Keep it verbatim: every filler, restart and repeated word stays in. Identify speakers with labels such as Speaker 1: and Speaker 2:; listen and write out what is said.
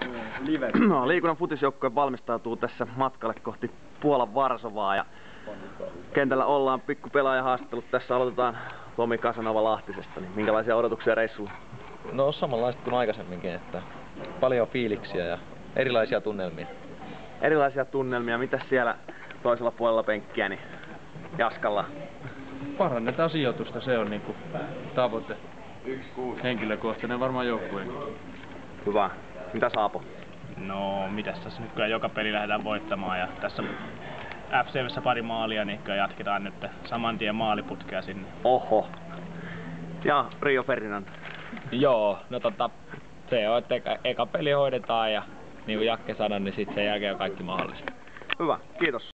Speaker 1: Live.
Speaker 2: No, liikunnan futisjoukkue valmistautuu tässä matkalle kohti Puolan Varsovaa ja kentällä ollaan pikku pelaajahaastattelut. Tässä aloitetaan Tomi Kasanova Lahtisesta. Niin minkälaisia odotuksia reissulla?
Speaker 3: No samanlaiset kuin aikaisemminkin, että paljon fiiliksiä ja erilaisia tunnelmia.
Speaker 2: Erilaisia tunnelmia. Mitäs siellä toisella puolella penkkiä niin Jaskalla?
Speaker 1: Parannetaan sijoitusta, se on niinku tavoite. Henkilökohtainen varmaan joukkueen.
Speaker 2: Hyvä. Mitä Saapo?
Speaker 4: No, mitäs tässä nyt kyllä joka peli lähdetään voittamaan ja tässä F C V:ssä pari maalia, niin kyllä jatketaan nyt saman tien maaliputkea sinne.
Speaker 2: Oho. Ja Rio Ferdinand.
Speaker 5: Joo, no tota, se on, että eka, eka peli hoidetaan ja niin kuin Jakke sanoi, niin sitten sen jälkeen on kaikki mahdollista.
Speaker 2: Hyvä, kiitos.